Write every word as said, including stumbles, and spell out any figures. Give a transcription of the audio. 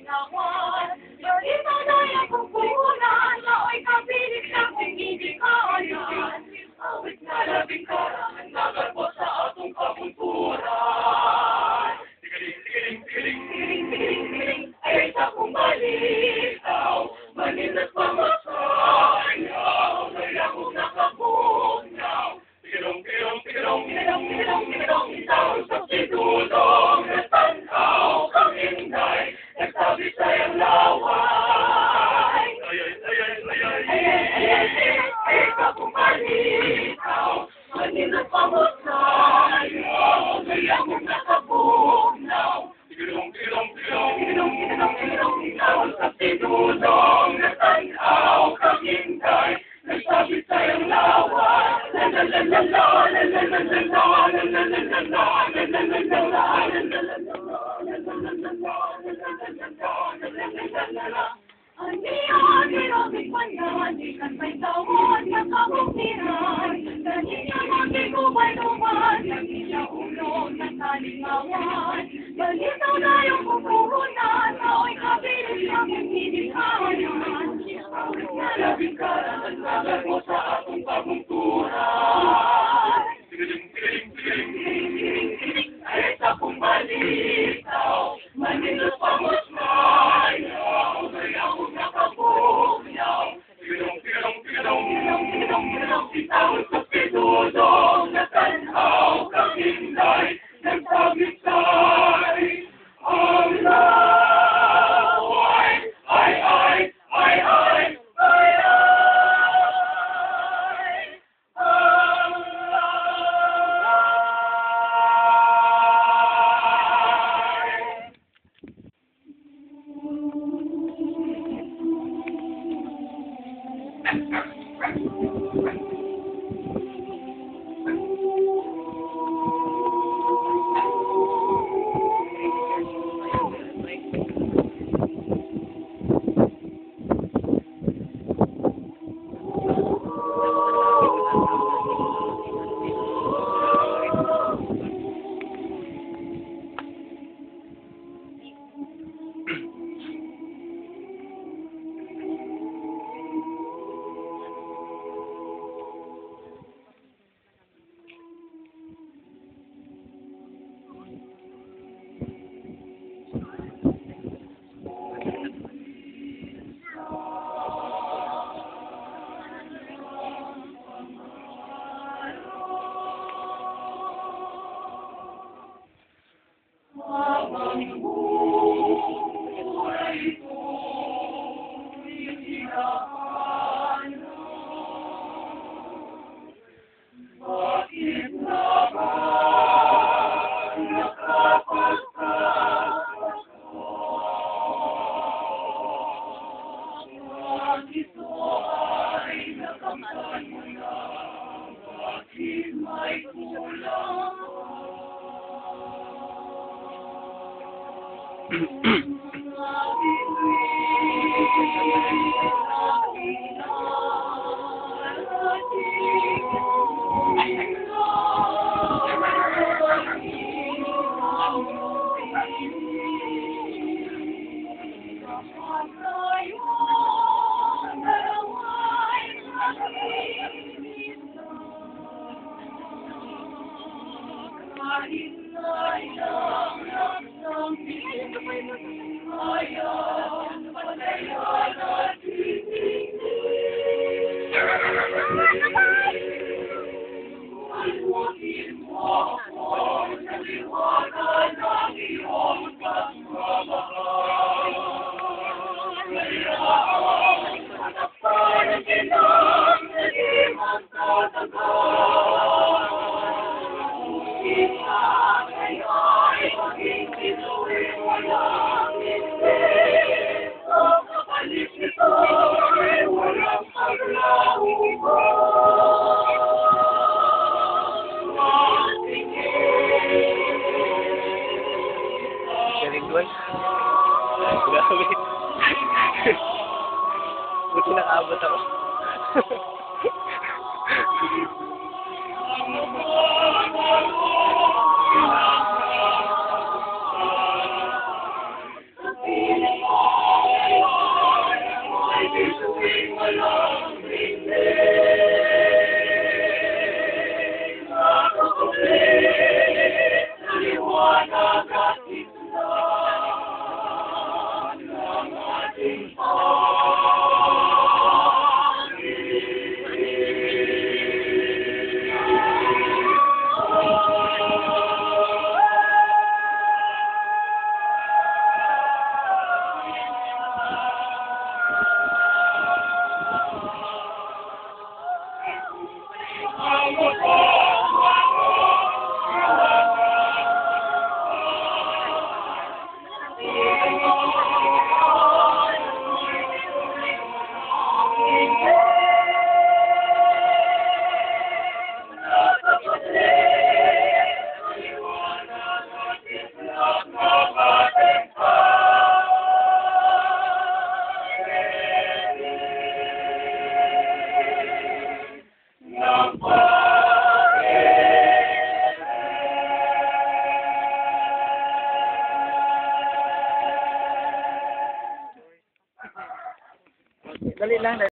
kalingawan. Yung ito na yung kukunan, mao'y kapilit na kung hindi kaayan. Awit na labing karangan, nagarbo sa atong kabunturan. Tigaling, tigaling, tigaling, tigaling, tigaling, tigaling, ay sa kong balitaw, manilas pamasayaw, kaya kong nakapugnaw. Tigalong, tigalong, tigalong, tigalong, tigalong, tigalong, isang substitutong natanaw kang inday, nagsabi sa'yang laway. Ay, ay, ay, ay, ay, ay, ay, ay, ay, ay, ay, sa kong balitaw, manilas pamasayaw, kaya kong nakapugnaw. Tigalong, tigalong, tigalong, tigalong, tigalong, tigalong, isang substitutong natanaw kang inday, nagsabi sa'yang laway. La la la la la, la la la la la, la la la la la, la la la la la, la la la la. Aniyan, hirapin pa yan, di kan may tawad, nakabukiran. Kanina magigubay naman, lagi siya ulo ng kalingawan. Galitaw na yung kukuhunan, ao'y kapilit lang yung hindi kahayan. Awit na labing karangan, nagarbo sa atong kabunturan. Tigaling, tigaling, tigaling, tigaling, tigaling, tigaling, ay sa kong balitaw, manilos pamasayaw, kaya kong nakapugnaw. Tigalong, tigalong, tigalong, tigalong, tigalong, tigalong, isang substitutong natanaw kang inday, nagsabit sa'y ang laway. Ay, ay, ay, ay, ay, ay, ang Buti nakaabot ako. Feeling dali lang.